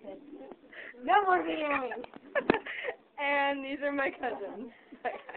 No more videoing. And these are my cousins.